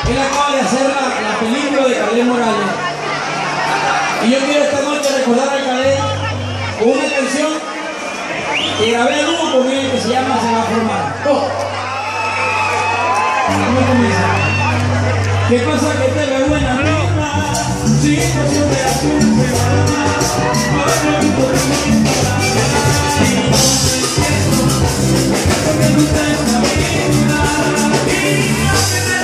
Él acaba de hacer la película de Calé Morales. Y yo quiero esta noche recordar a Calé con una canción que grabé a dúo con él que se llama Se va a formar. ¿Cómo comienza? ¿Qué pasa que te ve buena nota? Situación de azul se va a dar. Otro tipo de música y no entiendo porque no está en la vida. Y no me